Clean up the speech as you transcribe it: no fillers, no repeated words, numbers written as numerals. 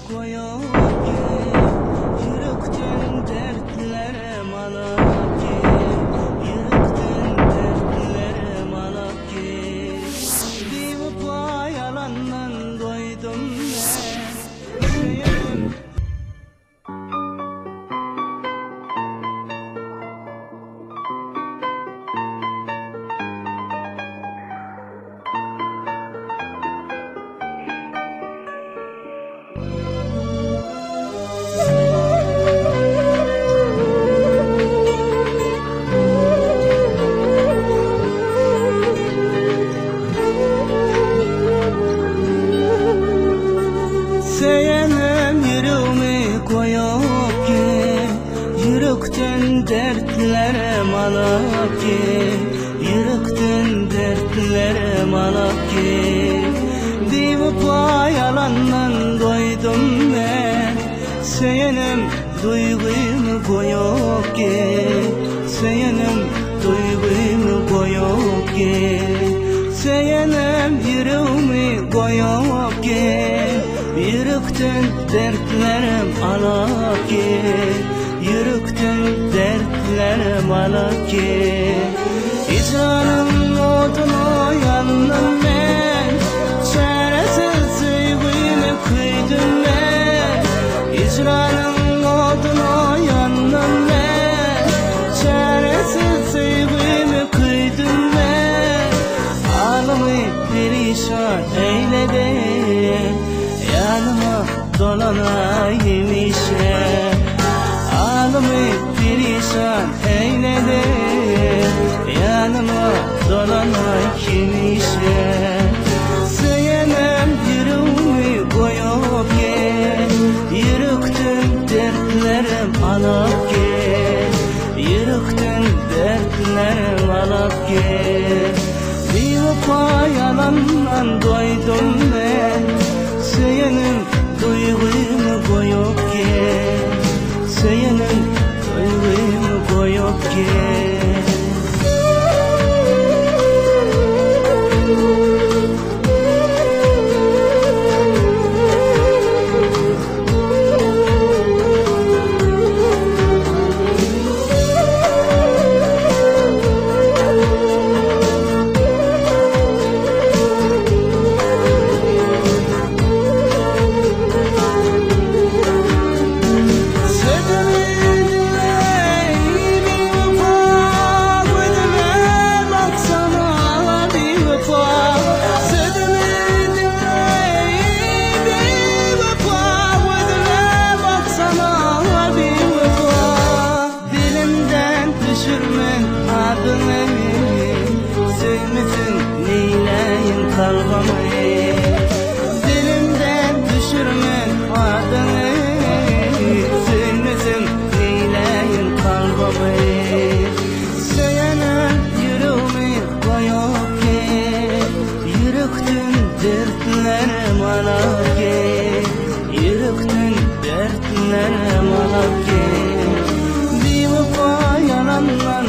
koyup yürekten dertlerim alıp yürekten dertlerim alıp bir vapa yalandan doydum ben. Seyenim yüreğimi koyup yürekten dertlerim alıp yürekten dertlerim alıp bir vapa yalandan doydum ben. Seyenim duygumu koyup seyenim duygumu koyup seyenim yüreğimi koyup yürekten dertlerim alıp yürekten dertlerim alıp canım odunu yandım ben, çaresiz sevgimi kıydım ben. İcranın odunu yandım ben, çaresiz sevgimi kıydım ben. Ağlamı perişan eyledin, yanıma dolanayım işe. Ağlamı perişan eyledin, yanıma dolanayım işe. Seyenim yüreğimi koyup yürekten dertlerim alıp yürekten dertlerim alıp bir vapa yalandan doydum ben. Seyenim duygumu koyup seyenim duygumu koyup kalbamı, dilimden düşürme adını, sevmesin neyleyin kalbamı. Seyenim yüreğimi koyup yürekten dertlerim alıp yürekten dertlerim alıp bir vapa yalanlar